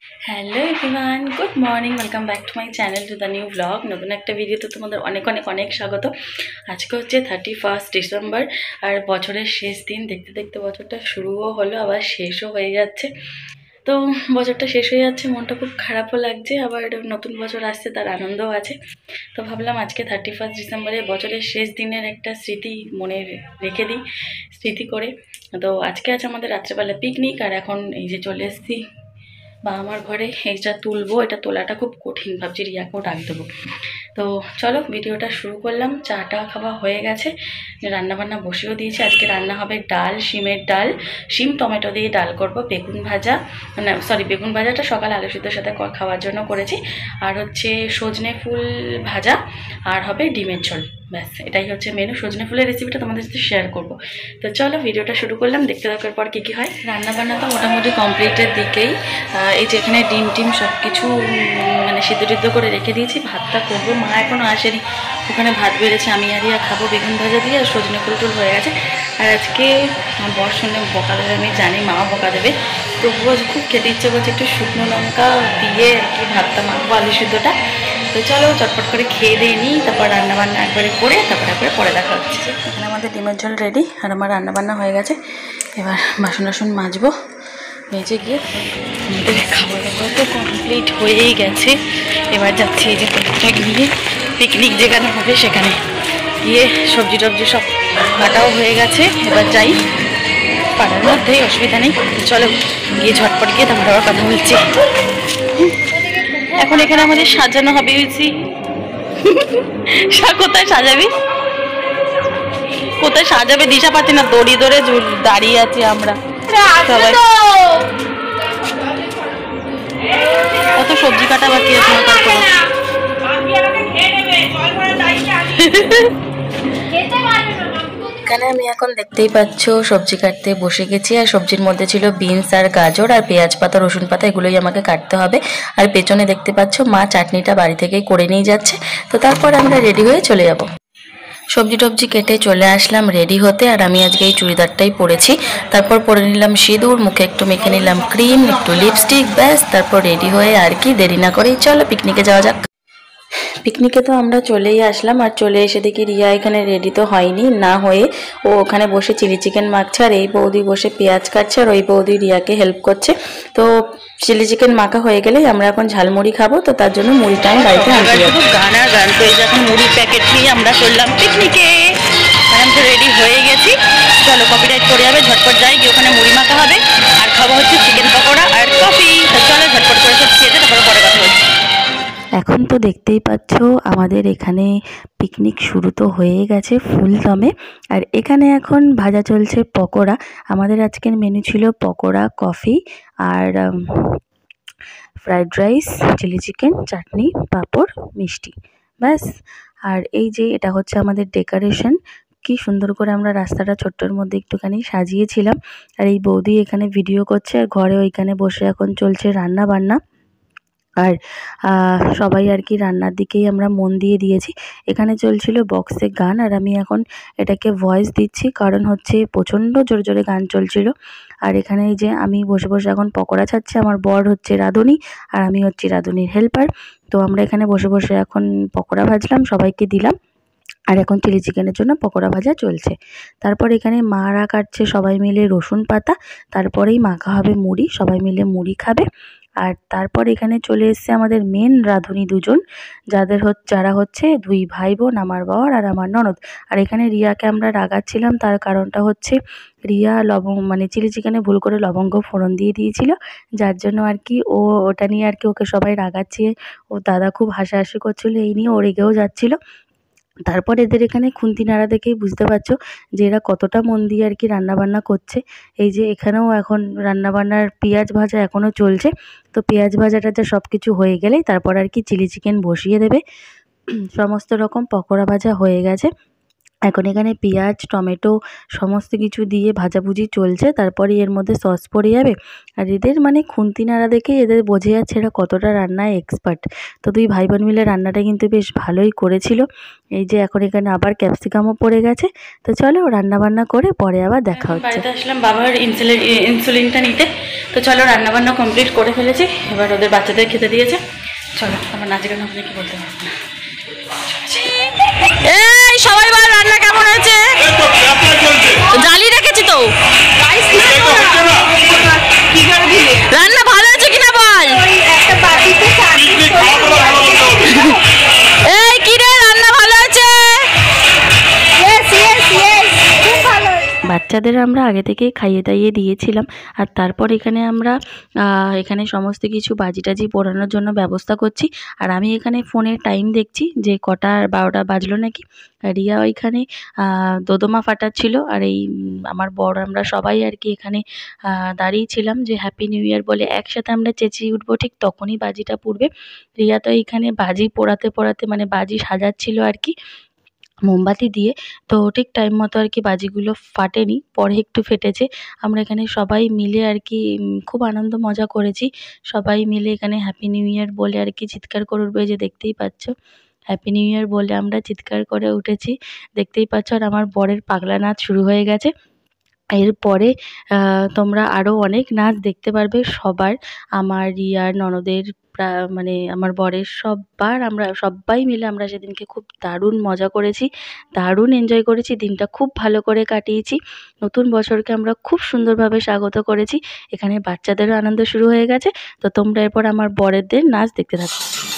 Hello everyone, good morning, welcome back to my channel to the new blog. নতুন একটা ভিডিওতে তোমাদের অনেক অনেক অনেক স্বাগত। আজকে হচ্ছে 31 ডিসেম্বর আর বছরের শেষ দিন। দেখতে দেখতে বছরটা শুরুও হলো, আবার শেষও হয়ে যাচ্ছে। তো বছরটা শেষ হয়ে যাচ্ছে, মনটা খুব খারাপও লাগছে, আবার নতুন বছর আসছে তার আনন্দও আছে। তো ভাবলাম আজকে 31 ডিসেম্বরে বছরের শেষ দিনের একটা স্মৃতি মনে রেখে দিই, স্মৃতি করে। তো আজকে আছে আমাদের রাত্রেবেলা পিকনিক, আর এখন এই যে চলে এসেছি বা আমার ঘরে এইটা তুলবো। এটা তোলাটা খুব কঠিন, ভাবছি রিয়াকেও ডাক দেবো। তো চলো ভিডিওটা শুরু করলাম। চাটা খাওয়া হয়ে গেছে, রান্নাবান্না বসেও দিয়েছি। আজকে রান্না হবে ডাল, শিমের ডাল, শিম টমেটো দিয়ে ডাল করব, বেগুন ভাজা, না সরি বেগুন ভাজাটা সকাল আলু সিদ্ধর সাথে খাওয়ার জন্য করেছি, আর হচ্ছে সজনে ফুল ভাজা, আর হবে ডিমের ঝোল। ব্যাস এটাই হচ্ছে মেনু। সজনে ফুলের রেসিপিটা তোমাদের সাথে শেয়ার করব। তো চলো ভিডিওটা শুরু করলাম, দেখতে থাকার পর কী কী হয়। রান্নাবান্না তো মোটামুটি কমপ্লিটের দিকেই। এই যে এখানে ডিম টিম সব কিছু মানে সিদ্ধ টিদ্ধ করে রেখে দিয়েছি। ভাতটা করবো, মা এখনও আসেনি, ওখানে ভাত বেড়েছে, আমি আর খাবো বেগুন ভাজা দিয়ে, আর সজনে ফুল টুল হয়ে গেছে। আর আজকে আমার বর শুনে বকা দেবে, আমি জানি মাও বকা দেবে, তবুও খুব খেতে ইচ্ছে করছে, একটু শুকনো লঙ্কা দিয়ে আর কি ভাতটা মাখবো, আলু সিদ্ধটা। তো চলো চটপট করে খেয়ে দিয়ে নিই, তারপর রান্নাবান্না একবারে করে তারপরে পরে দেখা হচ্ছে। এখানে আমাদের ডিমের ঝোল রেডি, আর আমার রান্নাবান্না হয়ে গেছে। এবার বাসন টাসন মাজবো, মেজে গিয়ে আমাদের খাওয়া দাওয়া তো কমপ্লিট হয়েই গেছে। এবার যাচ্ছি এই যে ট্রাক নিয়ে পিকনিক যেখানে হবে সেখানে গিয়ে সবজি টবজি সব কাটাও হয়ে গেছে। এবার যাই, পাড়ার মধ্যেই, অসুবিধা নেই। চলো গিয়ে ঝটপট গিয়ে তারপর আবার কথা বলছি। এখন এখানে আমাদের সাজানো হবে, কোথায় সাজাবি, কোথায় সাজাবে দিশা পাচ্ছি না, দড়ি ধরে দাঁড়িয়ে আছি আমরা সবাই। কত সবজি কাটা বাকি আছে, এখানে আমি এখন দেখতেই পাচ্ছ সবজি কাটতে বসে গেছি। আর সবজির মধ্যে ছিল বিনস আর গাজর আর পেঁয়াজ পাতা, রসুন পাতা, এগুলোই আমাকে কাটতে হবে। আর পেছনে দেখতে পাচ্ছ মা চাটনিটা বাড়ি থেকেই করে নিয়ে যাচ্ছে। তো তারপর আমরা রেডি হয়ে চলে যাব। সবজি টবজি কেটে চলে আসলাম রেডি হতে। আর আমি আজকে এই চুড়িদারটাই পরেছি। তারপর পরে নিলাম সিঁদুর, মুখে একটু মেখে নিলাম ক্রিম, একটু লিপস্টিক, ব্যাস তারপর রেডি হয়ে আর কি দেরি না করেই চলো পিকনিকে যাওয়া যাক। পিকনিকে তো আমরা চলেই আসলাম, আর চলে এসে দেখি রিয়া এখানে রেডি তো হয়নি, না হয়ে ও ওখানে বসে চিলি চিকেন মাখছে, আর এই বৌদি বসে পেঁয়াজ কাটছে, আর ওই বৌদি রিয়াকে হেল্প করছে। তো চিলি চিকেন মাখা হয়ে গেলেই আমরা এখন ঝালমুড়ি খাবো, তো তার জন্য মুড়িটা আমি বাড়িতে আনতে যাবো। গান আর গান, তো এই যে এখন মুড়ির প্যাকেট নিয়ে আমরা চললাম পিকনিকে। আমি তো রেডি হয়ে গেছি, চলো কপিরাইট করে যাবে, ঝটপট যাই গিয়ে ওখানে মুড়ি মাখা হবে, আর খাওয়া হচ্ছে চিকেন পকোড়া আর কফি। তো চলো ঝটপট করে সব খেয়ে তারপরে পরে কথা বলছি। এখন তো দেখতেই পাচ্ছ আমাদের এখানে পিকনিক শুরু তো হয়ে গেছে ফুল দমে। আর এখানে এখন ভাজা চলছে পকোড়া। আমাদের আজকের মেনু ছিল পকোড়া, কফি, আর fried rice, chilli chicken, chutney, papad, মিষ্টি, ব্যাস। আর এই যে এটা হচ্ছে আমাদের ডেকোরেশন, কি সুন্দর করে আমরা রাস্তাটা ছোট্টর মধ্যে একটুখানি সাজিয়েছিলাম। আর এই বৌদি এখানে ভিডিও করছে, আর ঘরে ওইখানে বসে এখন চলছে রান্না বান্না। আর সবাই আর কি রান্নার দিকেই আমরা মন দিয়ে দিয়েছি। এখানে চলছিল বক্সে গান, আর আমি এখন এটাকে ভয়েস দিচ্ছি, কারণ হচ্ছে প্রচণ্ড জোরে জোরে গান চলছিল। আর এখানে এই যে আমি বসে বসে এখন পকোড়া ছাড়ছি, আমার বর হচ্ছে রাঁধুনি আর আমি হচ্ছি রাঁধুনির হেল্পার। তো আমরা এখানে বসে বসে এখন পকোড়া ভাজলাম, সবাইকে দিলাম। আর এখন চিলি চিকেনের জন্য পকোড়া ভাজা চলছে। তারপর এখানে মারা কাটছে সবাই মিলে রসুন পাতা, তারপরেই মাখা হবে মুড়ি, সবাই মিলে মুড়ি খাবে। আর তারপর এখানে চলে এসছে আমাদের মেন রাঁধুনি দুজন, যারা হচ্ছে দুই ভাই বোন, আমার বর আর আমার ননদ। আর এখানে রিয়াকে আমরা রাগাচ্ছিলাম, তার কারণটা হচ্ছে রিয়া মানে চিলি চিকেনে ভুল করে লবঙ্গ ফোড়ন দিয়ে দিয়েছিল, যার জন্য আর কি ওটা নিয়ে আর কি ওকে সবাই রাগাচ্ছে। ও দাদা খুব হাসাহাসি করছিল, এই নিয়ে ও রেগেও যাচ্ছিল। তারপর এদের এখানে খুন্তি নাড়া দেখেই বুঝতে পারছো যে এরা কতটা মন দিয়ে আর কি রান্নাবান্না করছে। এই যে এখানেও এখন রান্নাবান্নার পেঁয়াজ ভাজা এখনও চলছে। তো পেঁয়াজ ভাজাটা যা সব কিছু হয়ে গেলেই তারপর আর কি চিলি চিকেন বসিয়ে দেবে। সমস্ত রকম পকোড়া ভাজা হয়ে গেছে, এখন এখানে পেঁয়াজ টমেটো সমস্ত কিছু দিয়ে ভাজাভুজি চলছে, তারপরে এর মধ্যে সস পড়ে যাবে। আর এদের মানে খুন্তি নাড়া দেখেই এদের বোঝা যাচ্ছে এরা কতটা রান্নায় এক্সপার্ট। তো দুই ভাই বোন মিলে রান্নাটা কিন্তু বেশ ভালোই করেছিল। এই যে এখন এখানে আবার ক্যাপসিকামও পড়ে গেছে। তো চলো রান্নাবান্না করে পরে আবার দেখা হচ্ছে। বাড়িতে আসলাম বাবার ইনসুলিনটা নিতে। তো চলো রান্নাবান্না কমপ্লিট করে ফেলেছি, এবার ওদের বাচ্চাদের খেতে দিয়েছে। চলো আমার নাচ গান আপনি কি বলতে পারবেন না। এই সবাই বল রান্না কেমন হয়েছে? জালি রেখেছি তো। রান্না ভালো হয়েছে কিনা বল। এই কি রে রান্না ভালো হয়েছে? বাচ্চাদের আমরা আগে থেকেই খাইয়ে দাইয়ে দিয়েছিলাম। আর তারপর এখানে আমরা এখানে সমস্ত কিছু বাজি টাজি পোড়ানোর জন্য ব্যবস্থা করছি। আর আমি এখানে ফোনে টাইম দেখছি যে কটা 12টা বাজলো নাকি। রিয়া ওইখানে দোদমা ফাটাচ্ছিল। আর এই আমার বর আমরা সবাই আর কি এখানে দাঁড়িয়েছিলাম যে হ্যাপি নিউ ইয়ার বলে একসাথে আমরা চেঁচিয়ে উঠবো, ঠিক তখনই বাজিটা পুড়বে। রিয়া তো এইখানে বাজি পোড়াতে পোড়াতে মানে বাজি সাজাচ্ছিল আর কি মোমবাতি দিয়ে। তো ঠিক টাইম মতো আর কি বাজিগুলো ফাটেনি, পরে একটু ফেটেছে। আমরা এখানে সবাই মিলে আর কি খুব আনন্দ মজা করেছি। সবাই মিলে এখানে হ্যাপি নিউ ইয়ার বলে আর কি চিৎকার করে উঠবে, যে দেখতেই পাচ্ছ হ্যাপি নিউ ইয়ার বলে আমরা চিৎকার করে উঠেছি, দেখতেই পাচ্ছ। আর আমার বরের পাগলা নাচ শুরু হয়ে গেছে। এরপরে তোমরা আরও অনেক নাচ দেখতে পারবে সবার, আমার রিয়ার ননদের মানে আমার বরের সবার। আমরা সবাই মিলে আমরা সেদিনকে খুব দারুণ মজা করেছি, দারুণ এনজয় করেছি, দিনটা খুব ভালো করে কাটিয়েছি। নতুন বছরকে আমরা খুব সুন্দরভাবে স্বাগত করেছি। এখানে বাচ্চাদেরও আনন্দ শুরু হয়ে গেছে। তো তোমরা এরপর আমার বরেদের নাচ দেখতে থাকো।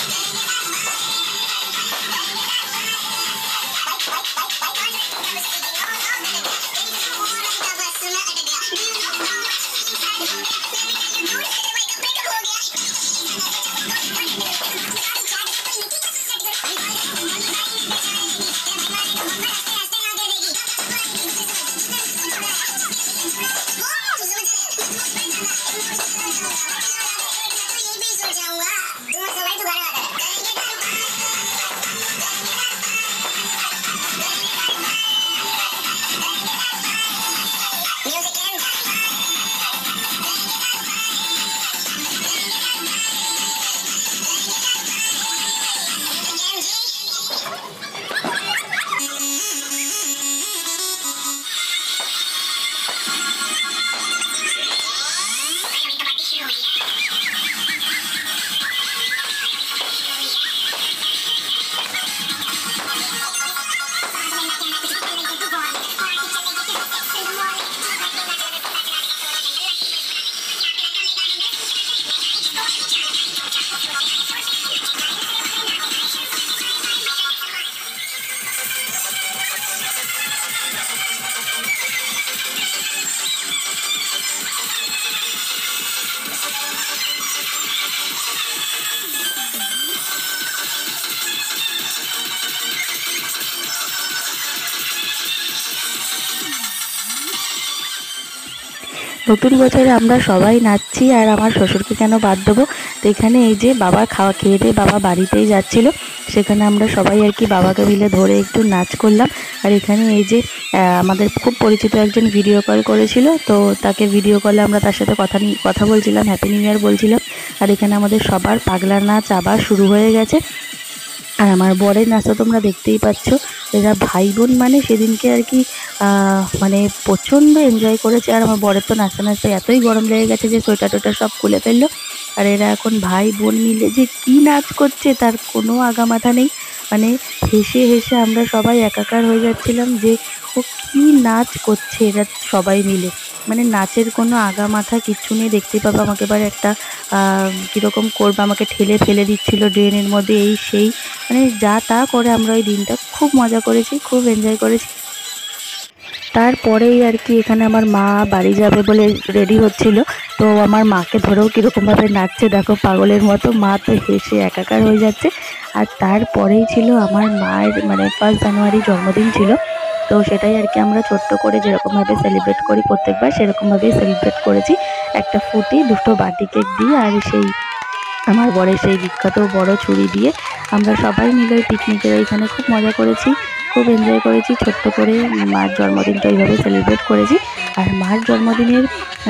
নতুন বছরে আমরা সবাই নাচছি, আর আমার শ্বশুরকে কেন বাদ দেবো। তো এখানে এই যে বাবা খাওয়া খেয়ে দিয়ে বাবা বাড়িতেই যাচ্ছিল, সেখানে আমরা সবাই আর কি বাবাকে মিলে ধরে একটু নাচ করলাম। আর এখানে এই যে আমাদের খুব পরিচিত একজন ভিডিও কল করেছিল, তো তাকে ভিডিও কলে আমরা তার সাথে কথা বলছিলাম, হ্যাপি নিউ ইয়ার বলছিলাম। আর এখানে আমাদের সবার পাগলা নাচ আবার শুরু হয়ে গেছে। আর আমার বরের নাচটা তোমরা দেখতেই পাচ্ছ। এরা ভাই বোন মানে সেদিনকে আর কি মানে প্রচণ্ড এনজয় করেছে। আর আমার বরের তো নাচতে নাচতে এতই গরম লেগে গেছে যে সোয়েটার টোয়েটার সব খুলে ফেললো। আর এরা এখন ভাই বোন মিলে যে কী নাচ করছে তার কোনো আগামাথা নেই। মানে হেসে হেসে আমরা সবাই একাকার হয়ে যাচ্ছিলাম যে ও কী নাচ করছে এরা সবাই মিলে। মানে নাচের কোনো আগা মাথা কিচ্ছু নেই। দেখতেই পাবো আমাকে এবার একটা কীরকম করবে, আমাকে ঠেলে ফেলে দিচ্ছিল ড্রেনের মধ্যে, এই সেই মানে যা তা করে আমরা ওই দিনটা খুব মজা করেছি, খুব এনজয় করেছি। তারপরেই আর কি এখানে আমার মা বাড়ি যাবে বলে রেডি হচ্ছিল, তো আমার মাকে ধরেও কীরকমভাবে নাচছে দেখো পাগলের মতো, মা তো হেসে একাকার হয়ে যাচ্ছে। আর তারপরেই ছিল আমার মায়ের মানে 1 জানুয়ারি জন্মদিন ছিল, তো সেটাই আর কি আমরা ছোট্ট করে যেরকমভাবে সেলিব্রেট করি প্রত্যেকবার সেরকমভাবেই সেলিব্রেট করেছি। একটা ফুটি 2টো বাটি কেক দিয়ে আর সেই আমার বরের সেই বিখ্যাত বড় ছুরি দিয়ে আমরা সবাই মিলে ওই পিকনিকের ওইখানে খুব মজা করেছি। খুব এনজয় করেছি ছোট্ট করে। মার জন্মদিনটা এইভাবে সেলিব্রেট করেছি। আর মার জন্মদিনের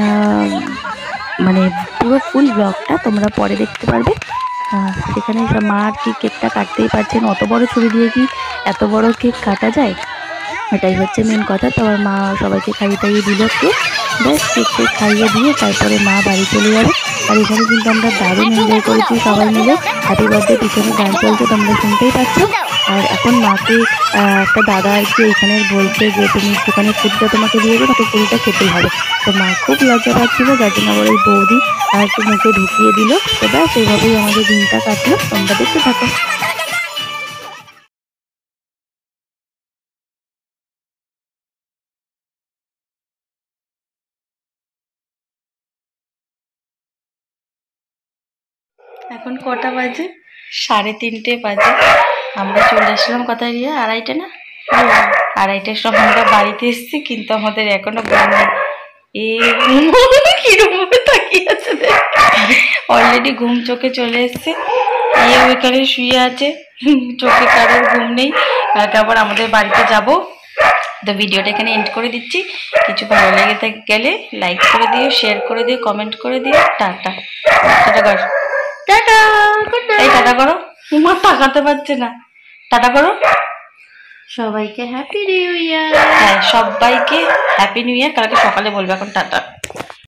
মানে পুরো ফুল ব্লগটা তোমরা পরে দেখতে পারবে। সেখানে মা আর কি কেকটা কাটতেই পারছেন, অত বড় ছুরি দিয়ে কি এত বড় কেক কাটা যায়, এটাই হচ্ছে মেন কথা। তো আমার মা সবাইকে খাইয়ে টাইয়ে দিল কেক, ব্যাস কেকটা খাইয়ে দিয়ে তারপরে মা বাড়ি চলে যাবে। আর এখানে কিন্তু আমরা দারুণ এনজয় করেছি সবাই মিলে। হ্যাপি বার্থডে পিছনে গান চলছে, তোমরা শুনতেই পাচ্ছ। আর এখন মাকে একটা দাদা আর কি এইখানে বলছে যে তুমি একটুখানি পুরিটা তোমাকে দিয়ে দেবো, তো পুরিটা খেতেই হবে। তো মা খুব লজ্জা পাচ্ছিলো, যার জন্য আবার ওই বৌদি আর একটু মুখে ঢুকিয়ে দিল। তো ব্যাস এইভাবেই আমাদের দিনটা কাটলো, তোমরা দেখতে থাকো। এখন কটা বাজে? 3:30 বাজে। আমরা চলে আসলাম কোথায় রিয়া? 2:30 না? 2:30টার সময় আমরা বাড়িতে এসেছি, কিন্তু আমাদের এখনো ঘুম নেই। কিরকম তাকিয়ে আছে, অলরেডি ঘুম চোখে চলে এসছে। ওইখানে শুয়ে আছে, চোখে কারোর ঘুম নেই। তারপর আমাদের বাড়িতে যাব। তো ভিডিওটা এখানে এন্ড করে দিচ্ছি। কিছু ভালো লেগে গেলে লাইক করে দিও, শেয়ার করে দিও, কমেন্ট করে দিও। টাটা। টাটা কর, টাটা। এই টাটা করো। তোমার তাকাতে পারছে না, টাটা করো। সবাইকে হ্যাপি নিউ ইয়ার। হ্যাঁ, সবাইকে হ্যাপি নিউ ইয়ার। কালকে সকালে বলবে, এখন টাটা।